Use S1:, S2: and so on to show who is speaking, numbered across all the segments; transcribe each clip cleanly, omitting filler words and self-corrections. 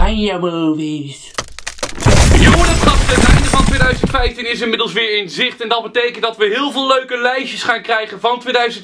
S1: Banjo Movies.
S2: Jongens, gasten, het einde van 2015 is inmiddels weer in zicht. En dat betekent dat we heel veel leuke lijstjes gaan krijgen van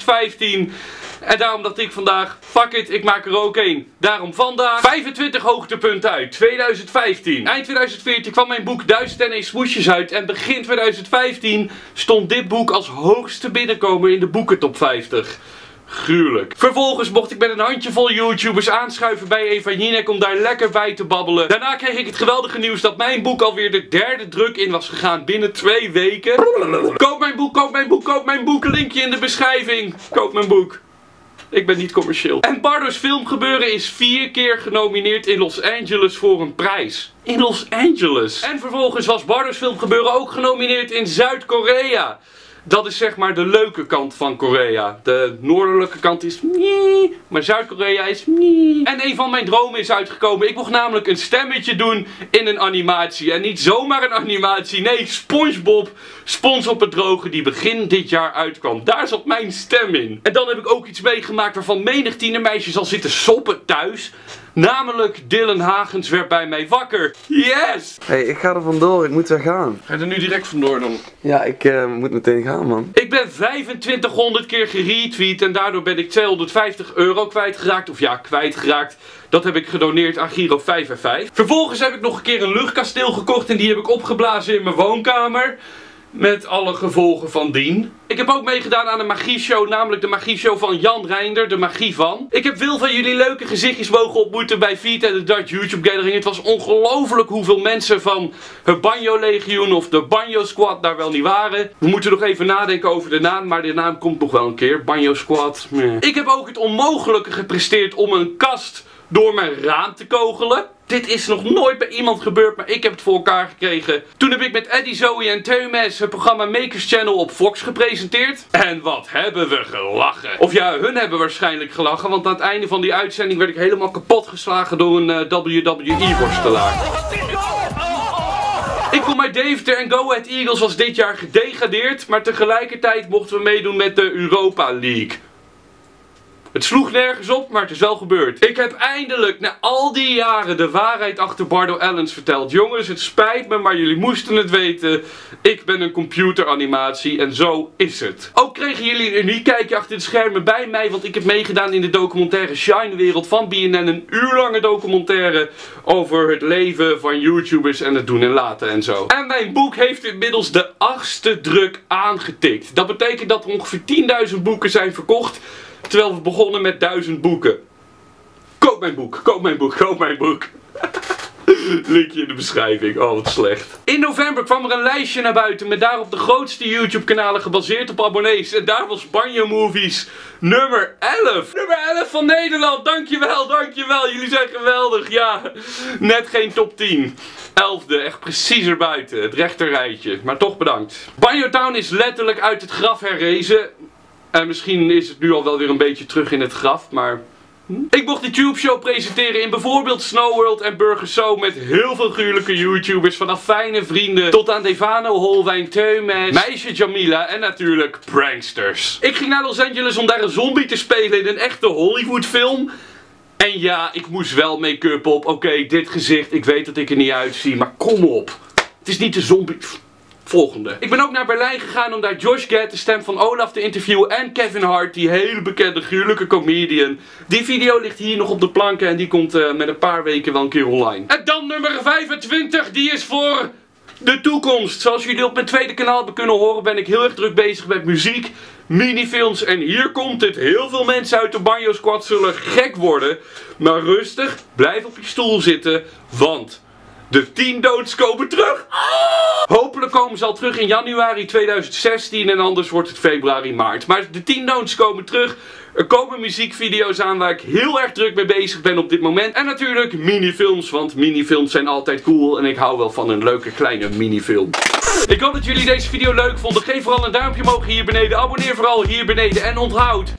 S2: 2015. En daarom dacht ik vandaag, fuck it, ik maak er ook één. Daarom vandaag 25 hoogtepunten uit 2015. Eind 2014 kwam mijn boek 1001 Smoesjes uit. En begin 2015 stond dit boek als hoogste binnenkomer in de boekentop 50. Gruwelijk. Vervolgens mocht ik met een handjevol YouTubers aanschuiven bij Eva Jinek om daar lekker bij te babbelen. Daarna kreeg ik het geweldige nieuws dat mijn boek alweer de derde druk in was gegaan binnen 2 weken. Koop mijn boek, koop mijn boek, koop mijn boek. Linkje in de beschrijving. Koop mijn boek. Ik ben niet commercieel. En Bardo's Filmgebeuren is 4 keer genomineerd in Los Angeles voor een prijs. In Los Angeles. En vervolgens was Bardo's Filmgebeuren ook genomineerd in Zuid-Korea. Dat is zeg maar de leuke kant van Korea. De noordelijke kant is nee, maar Zuid-Korea is nee. En een van mijn dromen is uitgekomen. Ik mocht namelijk een stemmetje doen in een animatie. En niet zomaar een animatie. Nee, SpongeBob, Spons op het droge, die begin dit jaar uitkwam. Daar zat mijn stem in. En dan heb ik ook iets meegemaakt waarvan menig tienermeisje zal zitten soppen thuis. Namelijk Dylan Hagens werd bij mij wakker. Yes!
S3: Hey, ik ga er vandoor, ik moet weer gaan.
S2: Ga je er nu direct vandoor dan?
S3: Ja, ik moet meteen gaan, man.
S2: Ik ben 2500 keer geretweet en daardoor ben ik €250 kwijtgeraakt. Of ja, kwijtgeraakt. Dat heb ik gedoneerd aan Giro 555. Vervolgens heb ik nog een keer een luchtkasteel gekocht en die heb ik opgeblazen in mijn woonkamer. Met alle gevolgen van dien. Ik heb ook meegedaan aan een magieshow, namelijk de magieshow van Jan Reinder, de magie van. Ik heb veel van jullie leuke gezichtjes mogen ontmoeten bij Vita en de Dutch YouTube Gathering. Het was ongelooflijk hoeveel mensen van het Banjo Legioen of de Banjo Squad daar wel niet waren. We moeten nog even nadenken over de naam, maar de naam komt nog wel een keer. Banjo Squad. Meh. Ik heb ook het onmogelijke gepresteerd om een kast door mijn raam te kogelen. Dit is nog nooit bij iemand gebeurd, maar ik heb het voor elkaar gekregen. Toen heb ik met Eddie, Zoe en Theumès het programma Makers Channel op Fox gepresenteerd. En wat hebben we gelachen. Of ja, hun hebben waarschijnlijk gelachen, want aan het einde van die uitzending werd ik helemaal kapot geslagen door een WWE-worstelaar. Ik kom uit Deventer en Go Ahead Eagles was dit jaar gedegradeerd, maar tegelijkertijd mochten we meedoen met de Europa League. Het sloeg nergens op, maar het is wel gebeurd. Ik heb eindelijk na al die jaren de waarheid achter Bardo Ellens verteld. Jongens, het spijt me, maar jullie moesten het weten. Ik ben een computeranimatie en zo is het. Ook kregen jullie een uniek kijkje achter de schermen bij mij, want ik heb meegedaan in de documentaire Shine-wereld van BNN. Een uurlange documentaire over het leven van YouTubers en het doen en laten en zo. En mijn boek heeft inmiddels de 8e druk aangetikt. Dat betekent dat er ongeveer 10.000 boeken zijn verkocht. Terwijl we begonnen met 1000 boeken. Koop mijn boek, koop mijn boek, koop mijn boek. Linkje in de beschrijving. Oh, wat slecht. In november kwam er een lijstje naar buiten met daarop de grootste YouTube kanalen gebaseerd op abonnees. En daar was Banjo Movies nummer 11. Nummer 11 van Nederland. Dankjewel, dankjewel. Jullie zijn geweldig. Ja, net geen top 10. 11e, echt precies erbuiten. Het rechterrijtje. Maar toch bedankt. Banjo Town is letterlijk uit het graf herrezen. En misschien is het nu al wel weer een beetje terug in het graf, maar... Ik mocht die Tube Show presenteren in bijvoorbeeld Snow World en Burger Show met heel veel gruwelijke YouTubers. Vanaf fijne vrienden tot aan Devano, Holwijn, Theumès, meisje Jamila en natuurlijk pranksters. Ik ging naar Los Angeles om daar een zombie te spelen in een echte Hollywood film. En ja, ik moest wel make-up op. Oké, dit gezicht, ik weet dat ik er niet uitzie, maar kom op. Het is niet de zombie... Volgende. Ik ben ook naar Berlijn gegaan om daar Josh Gad, de stem van Olaf, te interviewen. En Kevin Hart, die hele bekende gruwelijke comedian. Die video ligt hier nog op de planken en die komt met een paar weken wel een keer online. En dan nummer 25, die is voor de toekomst. Zoals jullie op mijn tweede kanaal hebben kunnen horen, ben ik heel erg druk bezig met muziek, minifilms. En hier komt het. Heel veel mensen uit de Banjo Squad zullen gek worden. Maar rustig, blijf op je stoel zitten, want... de 10 Don'ts komen terug. Hopelijk komen ze al terug in januari 2016 en anders wordt het februari, maart. Maar de 10 Don'ts komen terug. Er komen muziekvideo's aan waar ik heel erg druk mee bezig ben op dit moment. En natuurlijk minifilms, want minifilms zijn altijd cool en ik hou wel van een leuke kleine minifilm. Ik hoop dat jullie deze video leuk vonden. Geef vooral een duimpje omhoog hier beneden. Abonneer vooral hier beneden en onthoud...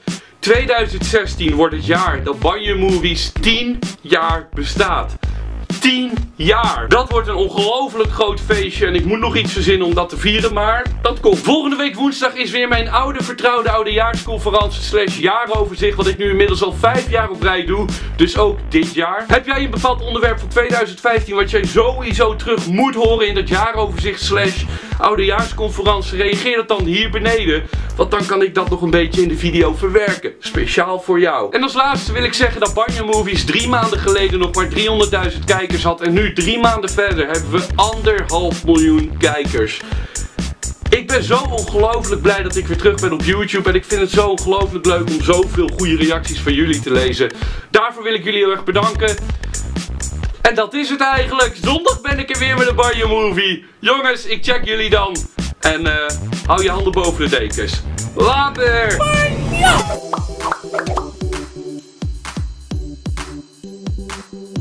S2: 2016 wordt het jaar dat Banjo Movies 10 jaar bestaat. 10 jaar. Dat wordt een ongelooflijk groot feestje en ik moet nog iets verzinnen om dat te vieren, maar dat komt. Volgende week woensdag is weer mijn oude vertrouwde oudejaarsconferentie / jaaroverzicht, wat ik nu inmiddels al 5 jaar op rij doe. Dus ook dit jaar. Heb jij een bepaald onderwerp van 2015 wat jij sowieso terug moet horen in dat jaaroverzicht / oudejaarsconferentie? Reageer dat dan hier beneden, want dan kan ik dat nog een beetje in de video verwerken. Speciaal voor jou. En als laatste wil ik zeggen dat Banjo Movies 3 maanden geleden nog maar 300.000 kijkers had. En nu 3 maanden verder hebben we 1,5 miljoen kijkers. Ik ben zo ongelooflijk blij dat ik weer terug ben op YouTube. En ik vind het zo ongelooflijk leuk om zoveel goede reacties van jullie te lezen. Daarvoor wil ik jullie heel erg bedanken. En dat is het eigenlijk. Zondag ben ik er weer met een Banjo Movie. Jongens, ik check jullie dan. En hou je handen boven de dekens. Later! Banjo!